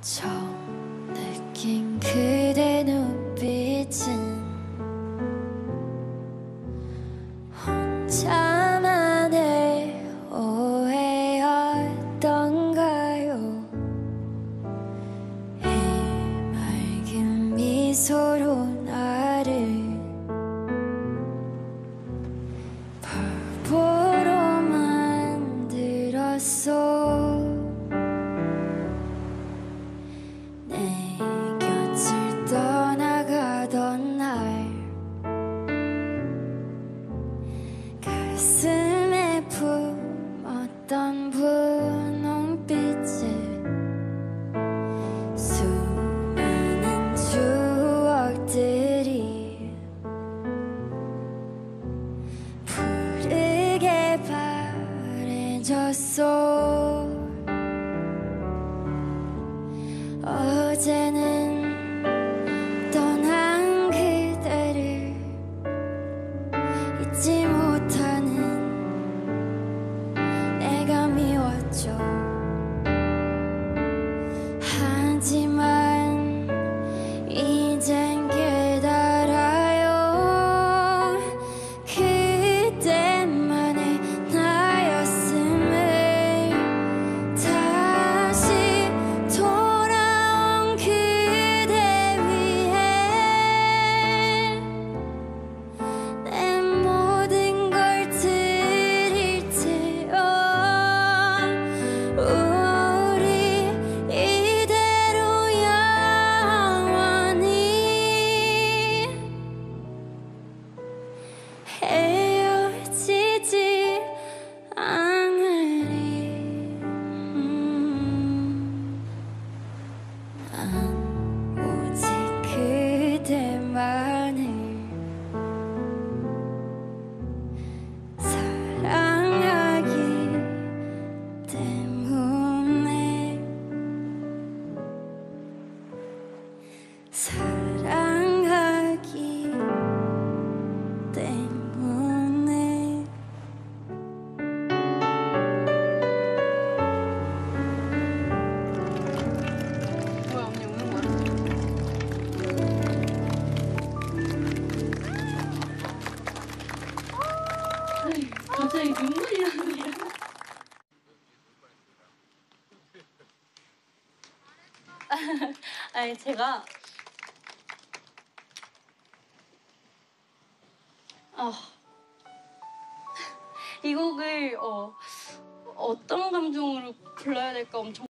처음 느낀 그대 눈빛은 혼자만의 오해였던가요? 해맑은 미소로 나를 바보로 만들었어. 내 곁을 떠나가던 날 가슴에 품었던 분홍빛을 수많은 추억들이 푸르게 바래졌어. 어제는 떠난 그대를 잊지 못하는 내가 미웠죠. 하지만 이젠 깨달아요. 그때만의 나였음을. 다시 돌아온 그대 위해 내 모든 걸 드릴게요. 우리 이대로 영원히 헤어지지 않으리. 난 오직 그대만을 사랑하기 때문에. 사랑하기 때문에. 뭐야, 언니 우는 거야? 갑자기 눈물이 나네요. 아니 제가 이 곡을 어떤 감정으로 불러야 될까 엄청